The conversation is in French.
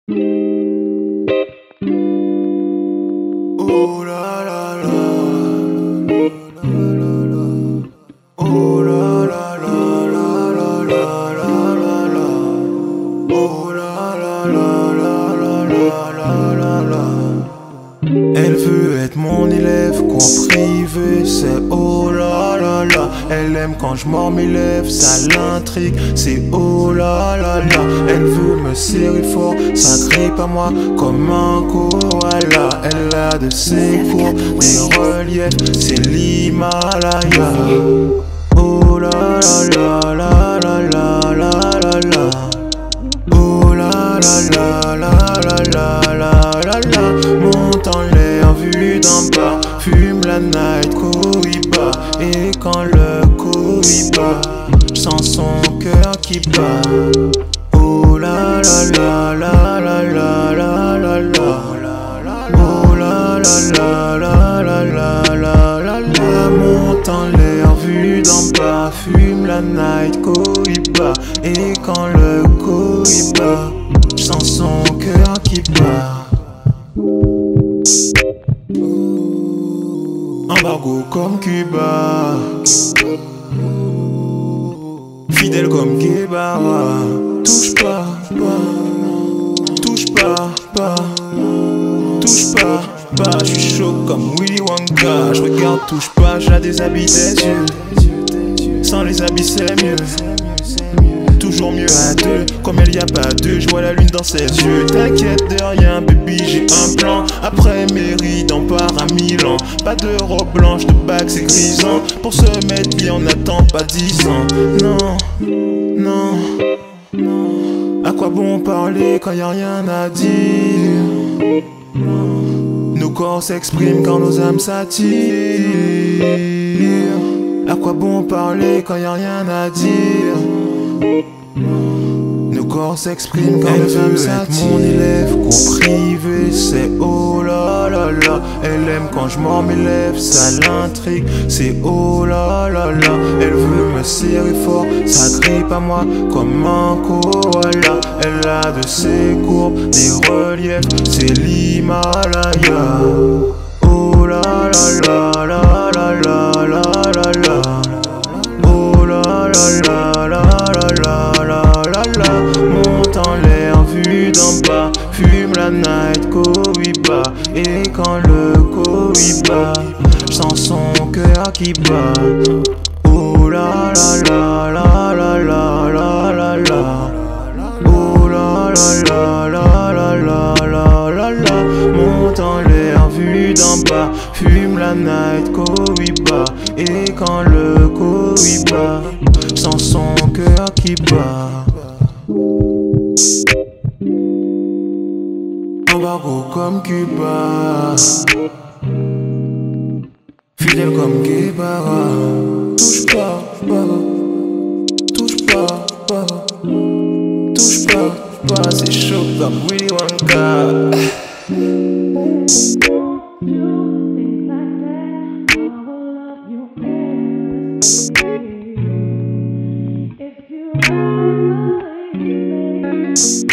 Oh la la la, oh la la la la la la la la, oh la la la la la la la. Elle veut être mon élève, cours privé, c'est oh la la la. Elle aime quand je mords mes lèvres, ça l'intrigue, c'est oh la la la. Elle veut me serrer fort, ça grippe à moi comme un koala. Elle a de ses courbes, des reliefs, c'est l'Himalaya. Oh la la la la la la la la. Oh la la la la la la la la la. Monte en l'air vu d'en bas, fume la night Cohiba. Et quand le Cohiba, j'sens son cœur qui bat. Oh la la la la la la la la la. Oh la la la la la la la la la. Monte en l'air vu d'en bas, fume la night Cohiba. Et quand le Cohiba, j'sens son cœur qui bat. Embargo comme Cuba, fidèle comme Guevara. Touche pas, touche pas, touche pas. J'suis chaud comme Willy Wonka. J'regarde, touche pas, j'ai des habits des yeux. Sans les habits c'est mieux. Toujours mieux à deux, comme elle y a pas deux, je vois la lune dans ses yeux. T'inquiète de rien, baby, j'ai un plan. Après mérite, on part à Milan. Pas de robe blanche, de bague, c'est grisant. Pour se mettre bien, on n'attend pas 10 ans. Non, non, non. À quoi bon parler quand y a rien à dire? Nos corps s'expriment quand nos âmes s'attirent. À quoi bon parler quand y a rien à dire? Nos corps s'expriment quand nos âmes s'attirent. Mon élève, cours privé, c'est oh la la la. Elle aime quand je mords mes lèvres, ça l'intrigue, c'est oh la la la. Elle veut me serrer fort, ça grippe à moi comme un koala. Elle a de ses courbes, des reliefs, c'est l'Himalaya. Oh la la la la la la la la la. Oh la la la la la la la. Monte en l'air vu d'en bas, fume la night Cohiba. Et quand le Cohiba, j'sens son cœur qui bat. Oh la la la la la la la la. Oh la la la la la la la la. Monte en l'air vu d'en bas, fume la night Cohiba. Et quand le Cohiba, j'sens son cœur qui bat. Embargo comme Cuba, fidèle comme Guevara. Touche pas, touche pas, touche pas. C'est chaud comme Willy Wonka. If you